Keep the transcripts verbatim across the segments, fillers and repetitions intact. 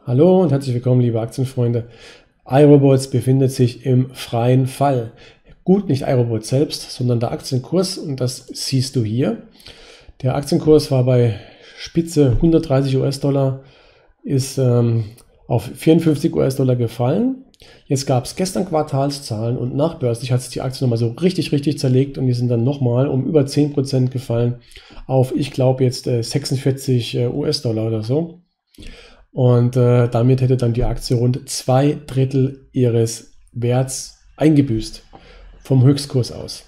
Hallo und herzlich willkommen, liebe Aktienfreunde. iRobots befindet sich im freien Fall. Gut, nicht iRobots selbst, sondern der Aktienkurs, und das siehst du hier. Der Aktienkurs war bei Spitze hundertdreißig US-Dollar, ist ähm, auf vierundfünfzig US-Dollar gefallen. Jetzt gab es gestern Quartalszahlen und nachbörslich hat sich die Aktie nochmal so richtig, richtig zerlegt und die sind dann nochmal um über zehn Prozent gefallen auf, ich glaube, jetzt äh, sechsundvierzig äh, US-Dollar oder so. Und äh, damit hätte dann die Aktie rund zwei Drittel ihres Werts eingebüßt vom Höchstkurs aus.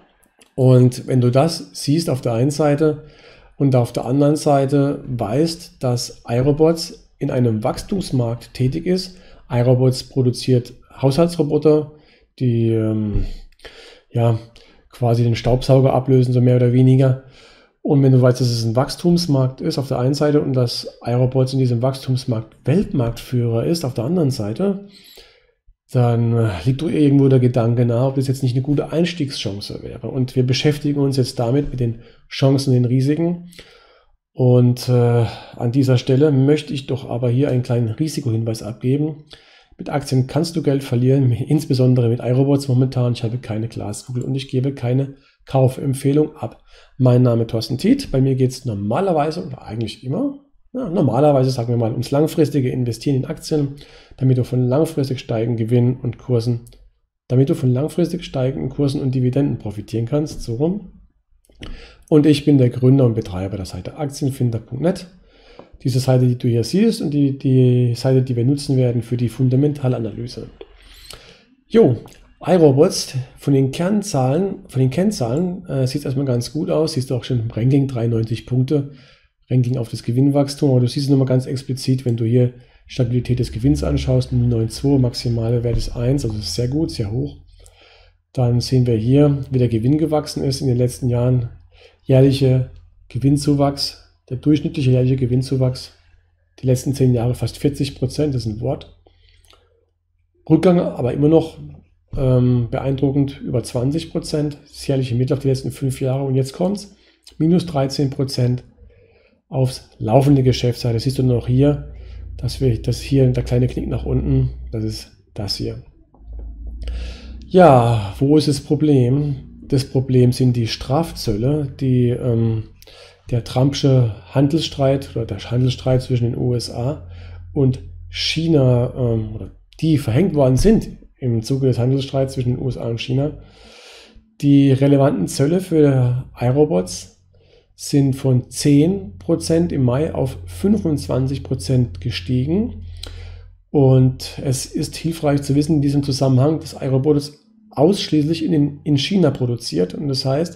Und wenn du das siehst auf der einen Seite und auf der anderen Seite weißt, dass iRobots in einem Wachstumsmarkt tätig ist, iRobots produziert Haushaltsroboter, die ähm, ja quasi den Staubsauger ablösen, so mehr oder weniger. Und wenn du weißt, dass es ein Wachstumsmarkt ist auf der einen Seite und dass iRobots in diesem Wachstumsmarkt Weltmarktführer ist auf der anderen Seite, dann liegt doch irgendwo der Gedanke nahe, ob das jetzt nicht eine gute Einstiegschance wäre. Und wir beschäftigen uns jetzt damit mit den Chancen und den Risiken. Und äh, an dieser Stelle möchte ich doch aber hier einen kleinen Risikohinweis abgeben. Mit Aktien kannst du Geld verlieren, insbesondere mit iRobots momentan. Ich habe keine Glaskugel und ich gebe keine Kaufempfehlung ab. Mein Name ist Thorsten Tiet. Bei mir geht es normalerweise oder eigentlich immer, ja, normalerweise sagen wir mal, ums langfristige Investieren in Aktien, damit du von langfristig steigenden Gewinnen und Kursen, damit du von langfristig steigenden Kursen und Dividenden profitieren kannst, so rum. Und ich bin der Gründer und Betreiber der Seite Aktienfinder punkt net. Diese Seite, die du hier siehst, und die, die Seite, die wir nutzen werden für die Fundamentalanalyse. Jo, iRobots, von den Kernzahlen, von den Kennzahlen äh, sieht es erstmal ganz gut aus. Siehst du auch schon im Ranking dreiundneunzig Punkte, Ranking auf das Gewinnwachstum. Aber du siehst es nochmal ganz explizit, wenn du hier Stabilität des Gewinns anschaust, null Komma zweiundneunzig, maximale Wert ist eins, also ist sehr gut, sehr hoch. Dann sehen wir hier, wie der Gewinn gewachsen ist in den letzten Jahren. Jährliche Gewinnzuwachs, der durchschnittliche jährliche Gewinnzuwachs, die letzten zehn Jahre fast vierzig Prozent, das ist ein Wort. Rückgang aber immer noch ähm, beeindruckend, über zwanzig Prozent, das jährliche Mittel auf die letzten fünf Jahre. Und jetzt kommt es, minus dreizehn Prozent aufs laufende Geschäftsjahr. Das siehst du noch hier, dass wir das hier, der kleine Knick nach unten, das ist das hier. Ja, wo ist das Problem? Das Problem sind die Strafzölle, die ähm, der Trumpsche Handelsstreit oder der Handelsstreit zwischen den U S A und China, ähm, oder die verhängt worden sind im Zuge des Handelsstreits zwischen den U S A und China. Die relevanten Zölle für iRobots sind von zehn Prozent im Mai auf fünfundzwanzig Prozent gestiegen. Und es ist hilfreich zu wissen in diesem Zusammenhang, dass iRobots ausschließlich in, den, in China produziert. Und das heißt,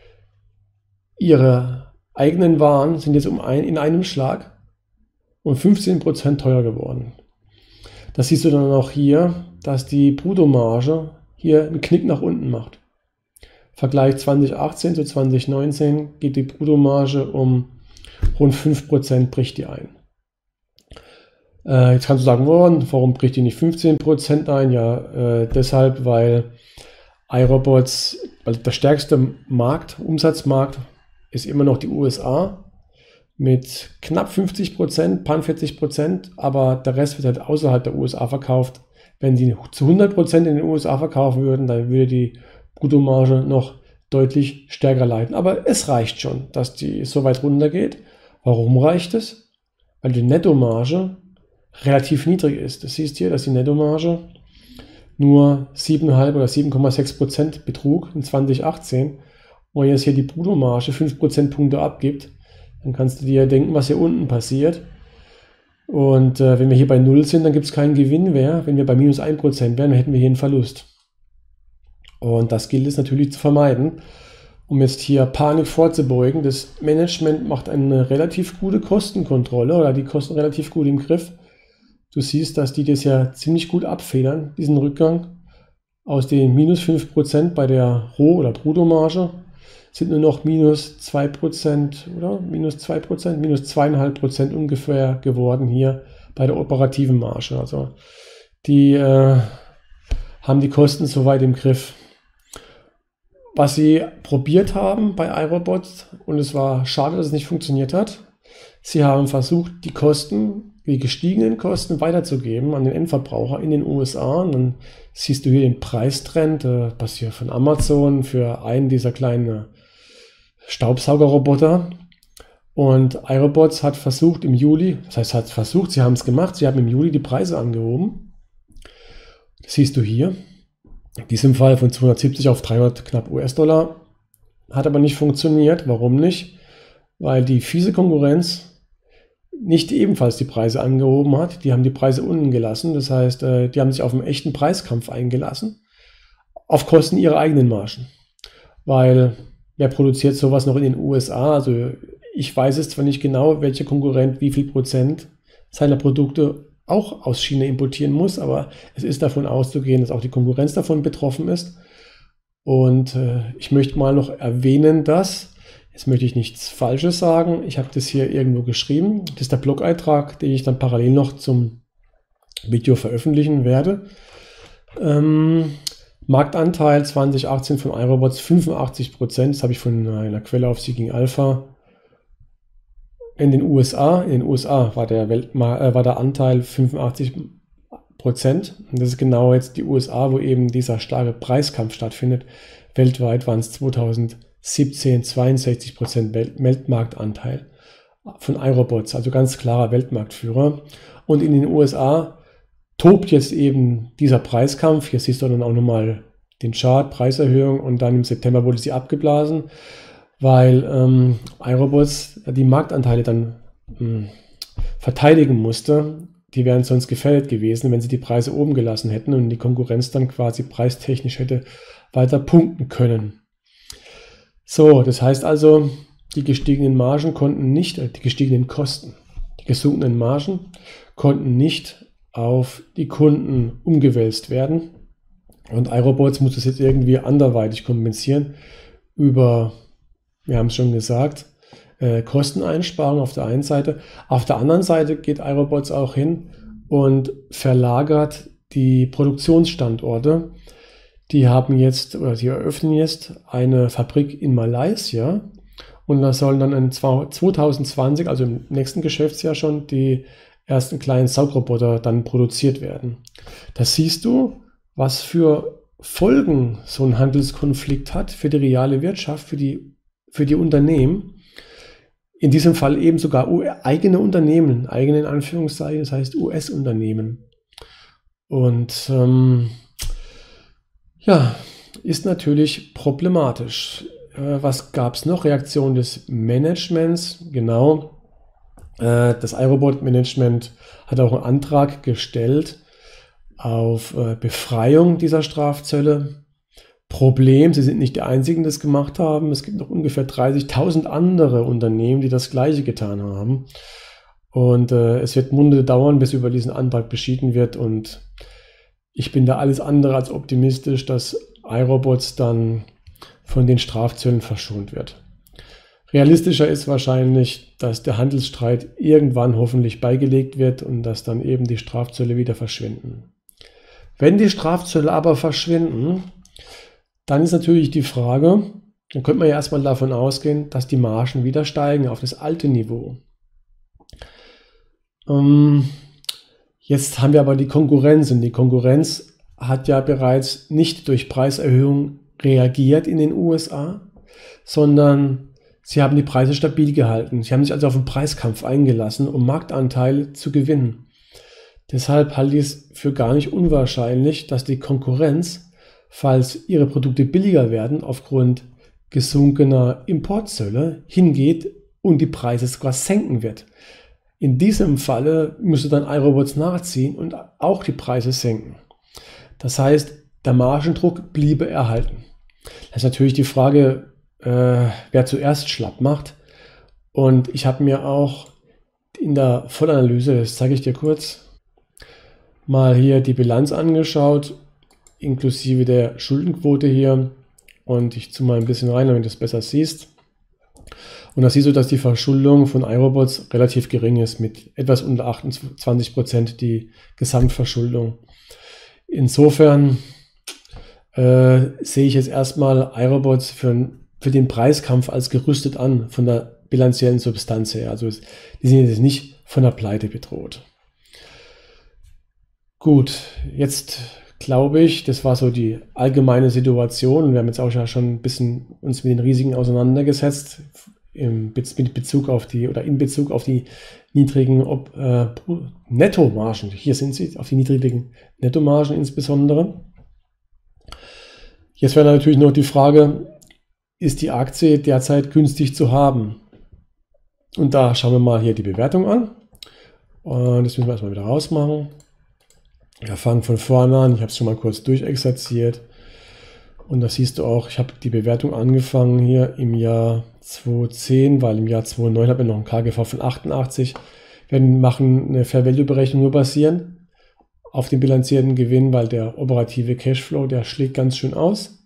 ihre eigenen Waren sind jetzt um ein, in einem Schlag um fünfzehn Prozent teurer geworden. Das siehst du dann auch hier, dass die Bruttomarge hier einen Knick nach unten macht. Vergleich zwanzig achtzehn zu zwanzig neunzehn geht die Bruttomarge um rund fünf Prozent, bricht die ein. Äh, jetzt kannst du sagen, warum bricht die nicht fünfzehn Prozent ein? Ja, äh, deshalb, weil iRobots, weil der stärkste Markt, Umsatzmarkt ist immer noch die U S A mit knapp fünfzig Prozent, paar vierzig Prozent, aber der Rest wird halt außerhalb der U S A verkauft. Wenn sie zu hundert Prozent in den U S A verkaufen würden, dann würde die Bruttomarge noch deutlich stärker leiden. Aber es reicht schon, dass die so weit runter geht. Warum reicht es? Weil die Nettomarge relativ niedrig ist. Du siehst hier, dass die Nettomarge nur sieben Komma fünf oder sieben Komma sechs Prozent betrug in zwanzig achtzehn. Und jetzt hier die Bruttomarge fünf Prozentpunkte abgibt, dann kannst du dir denken, was hier unten passiert. Und äh, wenn wir hier bei null sind, dann gibt es keinen Gewinn mehr. Wenn wir bei minus ein Prozent wären, dann hätten wir hier einen Verlust. Und das gilt es natürlich zu vermeiden, um jetzt hier Panik vorzubeugen. Das Management macht eine relativ gute Kostenkontrolle oder die Kosten relativ gut im Griff. Du siehst, dass die das ja ziemlich gut abfedern, diesen Rückgang. Aus den minus fünf Prozent bei der Roh- oder Bruttomarge sind nur noch minus zwei Prozent oder minus zwei Prozent, minus zwei Komma fünf Prozent ungefähr geworden hier bei der operativen Marge. Also die äh, haben die Kosten soweit im Griff. Was sie probiert haben bei iRobots, und es war schade, dass es nicht funktioniert hat, sie haben versucht, die Kosten die gestiegenen Kosten weiterzugeben an den Endverbraucher in den U S A. Und dann siehst du hier den Preistrend, äh, passiert von Amazon für einen dieser kleinen Staubsaugerroboter. Und iRobots hat versucht im Juli, das heißt hat versucht, sie haben es gemacht, sie haben im Juli die Preise angehoben. Das siehst du hier. In diesem Fall von zweihundertsiebzig auf dreihundert knapp U S-Dollar. Hat aber nicht funktioniert. Warum nicht? Weil die fiese Konkurrenz nicht ebenfalls die Preise angehoben hat. Die haben die Preise unten gelassen. Das heißt, die haben sich auf einen echten Preiskampf eingelassen. Auf Kosten ihrer eigenen Margen. Weil wer produziert sowas noch in den U S A? Also ich weiß es zwar nicht genau, welcher Konkurrent wie viel Prozent seiner Produkte auch aus China importieren muss, aber es ist davon auszugehen, dass auch die Konkurrenz davon betroffen ist. Und äh, ich möchte mal noch erwähnen, dass, jetzt möchte ich nichts Falsches sagen, ich habe das hier irgendwo geschrieben, das ist der Blog-Eintrag, den ich dann parallel noch zum Video veröffentlichen werde. Ähm, Marktanteil zwanzig achtzehn von iRobots fünfundachtzig Prozent, das habe ich von einer Quelle auf Seeking Alpha. In den U S A, in den U S A war der, Weltmar äh, war der Anteil fünfundachtzig Prozent. Und das ist genau jetzt die U S A, wo eben dieser starke Preiskampf stattfindet. Weltweit waren es zweitausendsiebzehn zweiundsechzig Prozent Weltmarktanteil von iRobots, also ganz klarer Weltmarktführer. Und in den U S A tobt jetzt eben dieser Preiskampf. Hier siehst du dann auch nochmal den Chart, Preiserhöhung, und dann im September wurde sie abgeblasen, weil ähm, iRobots die Marktanteile dann ähm, verteidigen musste. Die wären sonst gefällt gewesen, wenn sie die Preise oben gelassen hätten und die Konkurrenz dann quasi preistechnisch hätte weiter punkten können. So, das heißt also, die gestiegenen Margen konnten nicht, äh, die gestiegenen Kosten, die gesunkenen Margen konnten nicht auf die Kunden umgewälzt werden. Und iRobots muss das jetzt irgendwie anderweitig kompensieren über, wir haben es schon gesagt, äh, Kosteneinsparung auf der einen Seite. Auf der anderen Seite geht iRobots auch hin und verlagert die Produktionsstandorte. Die haben jetzt, oder sie eröffnen jetzt eine Fabrik in Malaysia, und da sollen dann in zwanzig zwanzig, also im nächsten Geschäftsjahr schon, die ersten kleinen Saugroboter dann produziert werden. Da siehst du, was für Folgen so ein Handelskonflikt hat für die reale Wirtschaft, für die für die Unternehmen, in diesem Fall eben sogar eigene Unternehmen, eigene in Anführungszeichen, das heißt U S-Unternehmen. Und ähm, ja, ist natürlich problematisch. Äh, was gab es noch? Reaktion des Managements, genau. Äh, das iRobot-Management hat auch einen Antrag gestellt auf äh, Befreiung dieser Strafzölle. Problem, sie sind nicht die einzigen, die das gemacht haben. Es gibt noch ungefähr dreißigtausend andere Unternehmen, die das Gleiche getan haben. Und äh, es wird Monate dauern, bis über diesen Antrag beschieden wird. Und ich bin da alles andere als optimistisch, dass iRobots dann von den Strafzöllen verschont wird. Realistischer ist wahrscheinlich, dass der Handelsstreit irgendwann hoffentlich beigelegt wird und dass dann eben die Strafzölle wieder verschwinden. Wenn die Strafzölle aber verschwinden, dann ist natürlich die Frage, dann könnte man ja erstmal davon ausgehen, dass die Margen wieder steigen auf das alte Niveau. Ähm, jetzt haben wir aber die Konkurrenz, und die Konkurrenz hat ja bereits nicht durch Preiserhöhungen reagiert in den U S A, sondern sie haben die Preise stabil gehalten. Sie haben sich also auf den Preiskampf eingelassen, um Marktanteile zu gewinnen. Deshalb halte ich es für gar nicht unwahrscheinlich, dass die Konkurrenz, falls ihre Produkte billiger werden aufgrund gesunkener Importzölle, hingeht und die Preise sogar senken wird. In diesem Falle müsste dann iRobots nachziehen und auch die Preise senken. Das heißt, der Margendruck bliebe erhalten. Das ist natürlich die Frage, äh, wer zuerst schlapp macht. Und ich habe mir auch in der Vollanalyse, das zeige ich dir kurz, mal hier die Bilanz angeschaut, inklusive der Schuldenquote hier, und ich zoome mal ein bisschen rein, damit du es besser siehst. Und da siehst du, dass die Verschuldung von iRobots relativ gering ist, mit etwas unter achtundzwanzig Prozent die Gesamtverschuldung. Insofern äh, sehe ich jetzt erstmal iRobots für, für den Preiskampf als gerüstet an, von der bilanziellen Substanz her. Also die sind jetzt nicht von der Pleite bedroht. Gut, jetzt glaube ich, das war so die allgemeine Situation. Wir haben jetzt auch schon ein bisschen uns mit den Risiken auseinandergesetzt, im Be mit Bezug auf die oder in Bezug auf die niedrigen Ob äh, Nettomargen. Hier sind sie, auf die niedrigen Nettomargen insbesondere. Jetzt wäre natürlich noch die Frage, ist die Aktie derzeit günstig zu haben? Und da schauen wir mal hier die Bewertung an. Und das müssen wir erstmal wieder rausmachen. Wir fangen von vorne an. Ich habe es schon mal kurz durchexerziert. Und da siehst du auch, ich habe die Bewertung angefangen hier im Jahr zweitausendzehn, weil im Jahr zweitausendneun habe ich noch ein K G V von achtundachtzig. Wir machen eine Fair Value Berechnung nur basieren auf den bilanzierten Gewinn, weil der operative Cashflow, der schlägt ganz schön aus.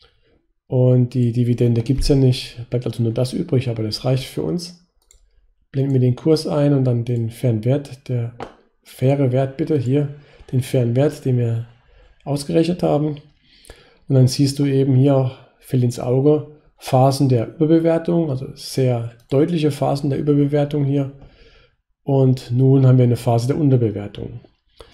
Und die Dividende gibt es ja nicht, bleibt also nur das übrig, aber das reicht für uns. Blenden wir den Kurs ein und dann den fairen Wert, der faire Wert bitte hier, den fairen Wert, den wir ausgerechnet haben. Und dann siehst du eben hier, fällt ins Auge, Phasen der Überbewertung, also sehr deutliche Phasen der Überbewertung hier. Und nun haben wir eine Phase der Unterbewertung.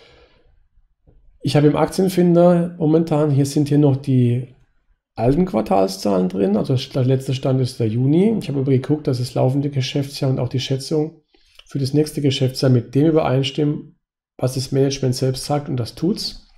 Ich habe im Aktienfinder momentan, hier sind hier noch die alten Quartalszahlen drin, also der letzte Stand ist der Juni. Ich habe aber geguckt, dass das laufende Geschäftsjahr und auch die Schätzung für das nächste Geschäftsjahr mit dem übereinstimmen, was das Management selbst sagt, und das tut's.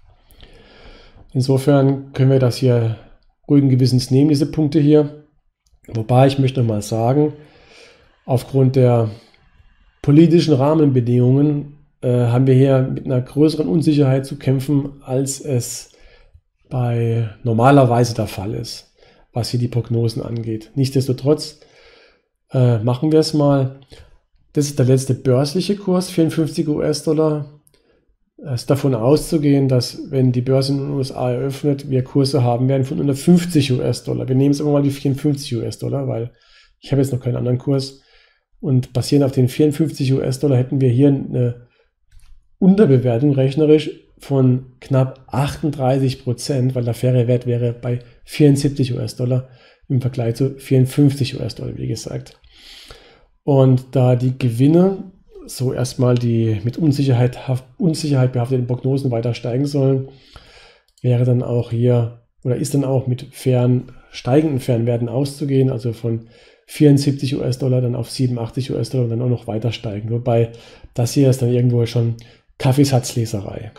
Insofern können wir das hier ruhigen Gewissens nehmen, diese Punkte hier. Wobei, ich möchte nochmal sagen, aufgrund der politischen Rahmenbedingungen äh, haben wir hier mit einer größeren Unsicherheit zu kämpfen, als es bei normalerweise der Fall ist, was hier die Prognosen angeht. Nichtsdestotrotz äh, machen wir es mal. Das ist der letzte börsliche Kurs, vierundfünfzig US-Dollar. Es ist davon auszugehen, dass, wenn die Börse in den U S A eröffnet, wir Kurse haben werden von hundertfünfzig US-Dollar. Wir nehmen jetzt aber mal die vierundfünfzig US-Dollar, weil ich habe jetzt noch keinen anderen Kurs. Und basierend auf den vierundfünfzig US-Dollar hätten wir hier eine Unterbewertung rechnerisch von knapp achtunddreißig Prozent, weil der faire Wert wäre bei vierundsiebzig US-Dollar im Vergleich zu vierundfünfzig US-Dollar, wie gesagt. Und da die Gewinne so erstmal die mit Unsicherheit, Unsicherheit behafteten Prognosen weiter steigen sollen, wäre dann auch hier oder ist dann auch mit fairen, steigenden fairen Werten auszugehen, also von vierundsiebzig US-Dollar dann auf siebenundachtzig US-Dollar und dann auch noch weiter steigen. Wobei das hier ist dann irgendwo schon Kaffeesatzleserei.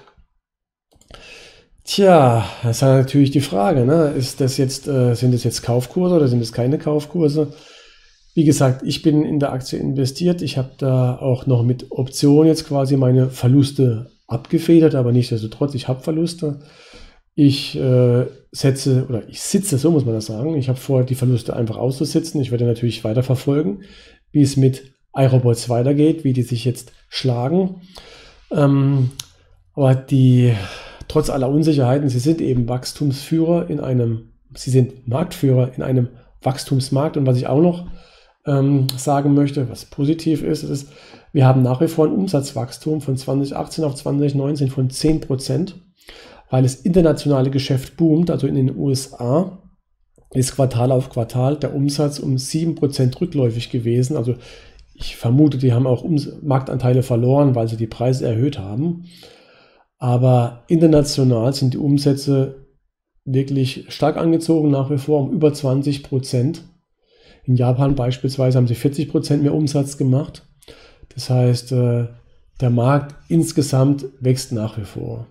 Tja, das ist natürlich die Frage, ne? Ist das jetzt, äh, sind das jetzt Kaufkurse oder sind es keine Kaufkurse? Wie gesagt, ich bin in der Aktie investiert. Ich habe da auch noch mit Option jetzt quasi meine Verluste abgefedert, aber nichtsdestotrotz, ich habe Verluste. Ich äh, setze oder ich sitze, so muss man das sagen. Ich habe vor, die Verluste einfach auszusitzen. Ich werde natürlich weiter verfolgen, wie es mit iRobots weitergeht, wie die sich jetzt schlagen. Ähm, aber die, trotz aller Unsicherheiten, sie sind eben Wachstumsführer in einem, sie sind Marktführer in einem Wachstumsmarkt. Und was ich auch noch ähm, sagen möchte, was positiv ist, ist, wir haben nach wie vor ein Umsatzwachstum von zwanzig achtzehn auf zwanzig neunzehn von zehn Prozent, weil das internationale Geschäft boomt. Also in den U S A ist Quartal auf Quartal der Umsatz um sieben Prozent rückläufig gewesen. Also ich vermute, die haben auch Marktanteile verloren, weil sie die Preise erhöht haben. Aber international sind die Umsätze wirklich stark angezogen, nach wie vor um über zwanzig Prozent. In Japan beispielsweise haben sie vierzig Prozent mehr Umsatz gemacht. Das heißt, der Markt insgesamt wächst nach wie vor.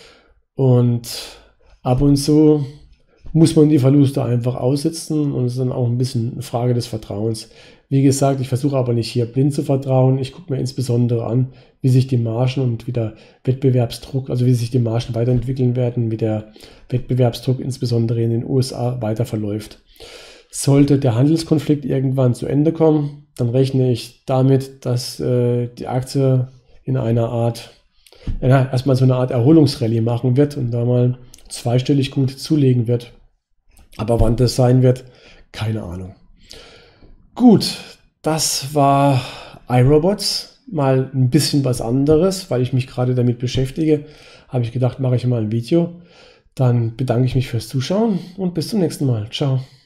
Und ab und zu muss man die Verluste einfach aussitzen und es ist dann auch ein bisschen eine Frage des Vertrauens. Wie gesagt, ich versuche aber nicht hier blind zu vertrauen. Ich gucke mir insbesondere an, wie sich die Margen und wie der Wettbewerbsdruck, also wie sich die Margen weiterentwickeln werden, wie der Wettbewerbsdruck insbesondere in den U S A weiter verläuft. Sollte der Handelskonflikt irgendwann zu Ende kommen, dann rechne ich damit, dass äh, die Aktie in einer Art, ja, erstmal so eine Art Erholungsrallye machen wird und da mal zweistellig gut zulegen wird. Aber wann das sein wird, keine Ahnung. Gut, das war iRobots, mal ein bisschen was anderes, weil ich mich gerade damit beschäftige, habe ich gedacht, mache ich mal ein Video. Dann bedanke ich mich fürs Zuschauen und bis zum nächsten Mal. Ciao.